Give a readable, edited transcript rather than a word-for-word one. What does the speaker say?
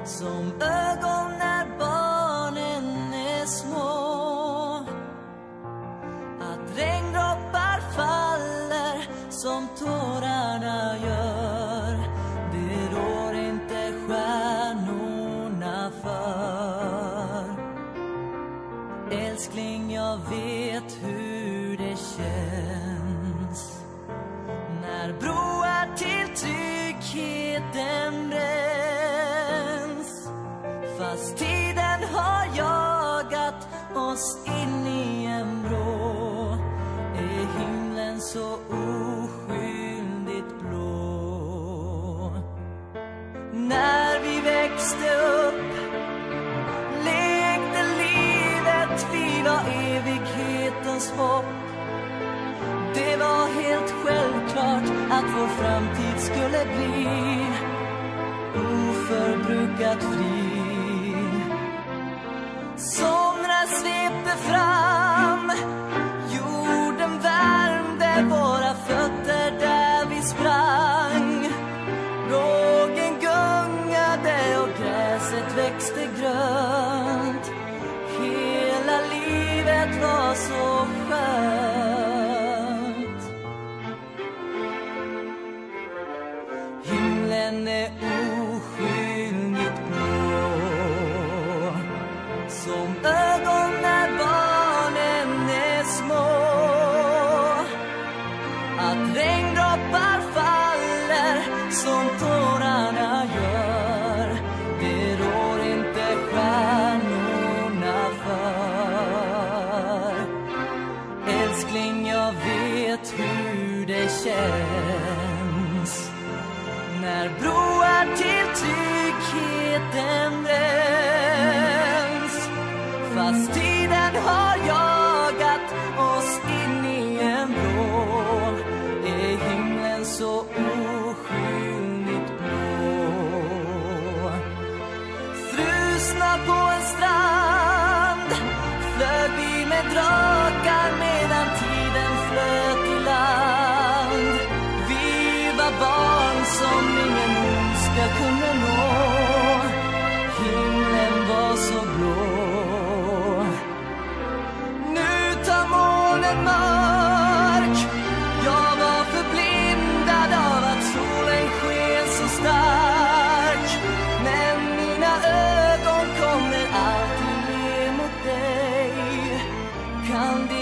som ögon när barnen är små. Att regndroppar faller som tårarna gör, det rår inte stjärnorna för. Älskling, jag vet hur det känns när broar till tryggheten bränns. Fast tiden har jagat oss in i en vrå, är himlen så oskyldigt blå. När vi växte upp lekte livet, vi var evighetens hopp. Det var helt självklart att vår framtid skulle bli oförbrukat fri. Somrar svepte fram, jorden värmde våra fötter där vi sprang. Rågen gungade och gräset växte grönt. Hela livet var så skönt. Himlen är oskyldigt blå, som ögon när barnen är små. Att regndroppar faller som tårarna gör, det rår inte stjärnorna för. Älskling, jag vet hur det känns när broar till tryggheten bränns. Fast tiden har jagat oss in i en vrå, är himlen så oskyldigt blå. Frusna på en strand flög vi med drakar medan tiden flöt i land. Vi var barn som ingen ondska kunde nå. Himlen var så blå. Nu tar månen mörk. Jag var förblindad av att solen sken så stark. Men mina ögon kommer alltid ner mot dig. Kan